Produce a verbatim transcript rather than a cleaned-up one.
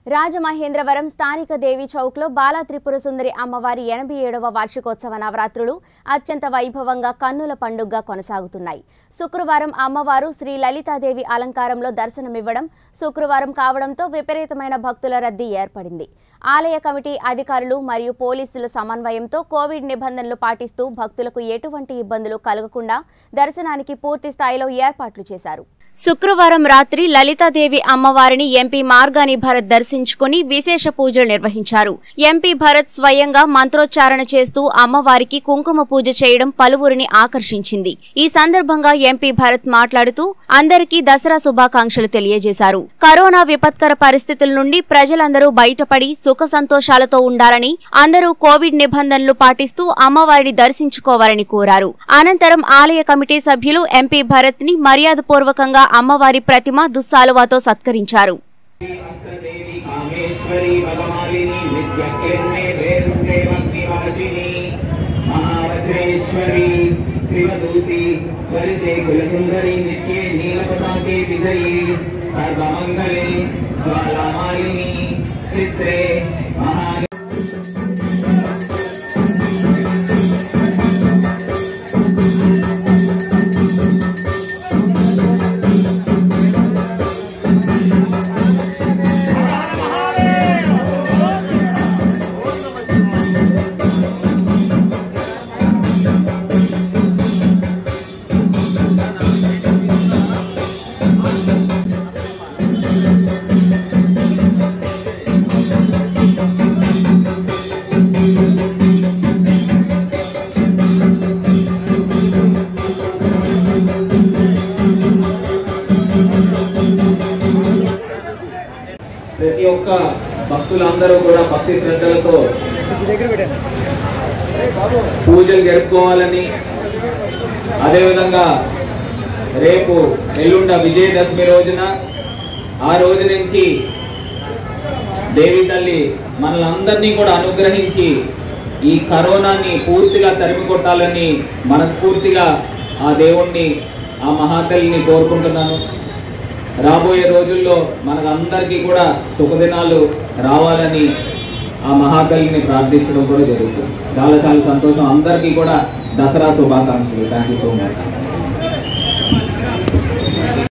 రాజమహేంద్రవరం స్థానిక దేవి చౌక్లో బాలా త్రిపుర సుందరి అమ్మవారి ఎనభై ఏడవ వార్షికోత్సవ నవరాత్రులు అత్యంత వైభవంగా కన్నుల పండుగగా కొనసాగుతున్నాయి. శుక్రవారం అమ్మవారు శ్రీ లలితాదేవి అలంకారంలో దర్శనమివ్వడం శుక్రవారం కావడంతో విపరీతమైన భక్తుల రద్దీ ఏర్పడింది. ఆలయ కమిటీ అధికారులు మరియు పోలీసుల సమన్వయంతో కోవిడ్ నిబంధనలు పాటిస్తూ భక్తులకు ఎటువంటి ఇబ్బందులు కలగకుండా దర్శనానికి పూర్తి స్థాయిలో ఏర్పాట్లు చేశారు. శుక్రవారం రాత్రి లలితాదేవి అమ్మవారిని ఎంపీ మార్గాని భరత్ దర్శించుకుని విశేష పూజలు నిర్వహించారు. ఎంపీ భరత్ స్వయంగా మంత్రోచ్చారణ చేస్తూ అమ్మవారికి కుంకుమ పూజ చేయడం పలువురిని ఆకర్షించింది. ఈ సందర్భంగా ఎంపీ భరత్ మాట్లాడుతూ అందరికీ దసరా శుభాకాంక్షలు తెలియజేశారు. కరోనా విపత్కర పరిస్థితుల నుండి ప్రజలందరూ బయటపడి సుఖ సంతోషాలతో ఉండాలని, అందరూ కోవిడ్ నిబంధనలు పాటిస్తూ అమ్మవారిని దర్శించుకోవాలని కోరారు. అనంతరం ఆలయ కమిటీ సభ్యులు ఎంపీ భరత్ ని మర్యాదపూర్వకంగా అమ్మవారి ప్రతిమ దుస్సాలువాతో సత్కరించారు. ప్రతి ఒక్క భక్తులందరూ కూడా భక్తి శ్రద్ధలతో పూజలు జరుపుకోవాలని, అదేవిధంగా రేపు ఎల్లుండ విజయదశమి రోజున ఆ రోజు నుంచి దేవి తల్లి మనలందరినీ కూడా అనుగ్రహించి ఈ కరోనాని పూర్తిగా తరిమి కొట్టాలని మనస్ఫూర్తిగా ఆ దేవుణ్ణి, ఆ మహాతల్లిని కోరుకుంటున్నాను. రాబోయే రోజుల్లో మనకందరికీ కూడా శుభదినాలు రావాలని ఆ మహాతల్లిని ప్రార్థించడం కూడా జరుగుతుంది. చాలా చాలా సంతోషం. అందరికీ కూడా దసరా శుభాకాంక్షలు. Thank you so much.